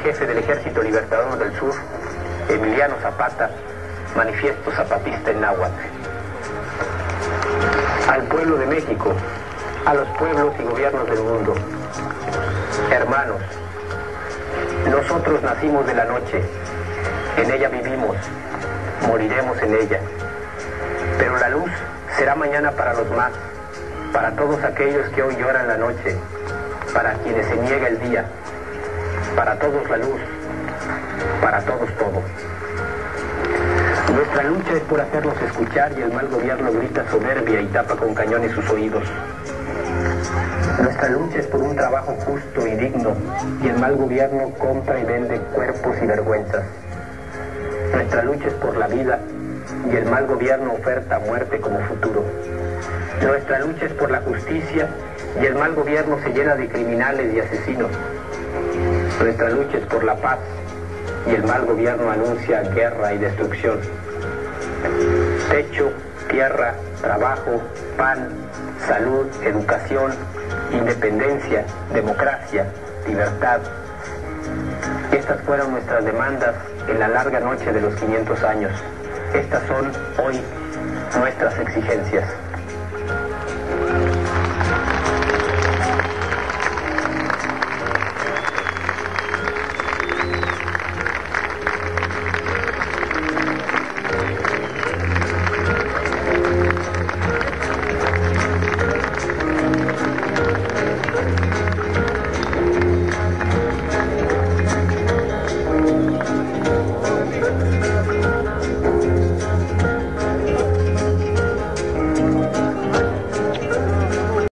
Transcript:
jefe del Ejército Libertador del Sur, Emiliano Zapata, manifiesto zapatista en náhuatl. Al pueblo de México, a los pueblos y gobiernos del mundo. Hermanos, nosotros nacimos de la noche, en ella vivimos, moriremos en ella. Pero la luz será mañana para los más, para todos aquellos que hoy lloran la noche, para quienes se niega el día, para todos la luz, para todos todo. Nuestra lucha es por hacernos escuchar y el mal gobierno grita soberbia y tapa con cañones sus oídos. Nuestra lucha es por un trabajo justo y digno y el mal gobierno compra y vende cuerpos y vergüenzas. Nuestra lucha es por la vida y el mal gobierno oferta muerte como futuro. Nuestra lucha es por la justicia y el mal gobierno se llena de criminales y asesinos. Nuestra lucha es por la paz y el mal gobierno anuncia guerra y destrucción. Techo, tierra, trabajo, pan, salud, educación, independencia, democracia, libertad. Estas fueron nuestras demandas en la larga noche de los 500 años. Estas son hoy nuestras exigencias.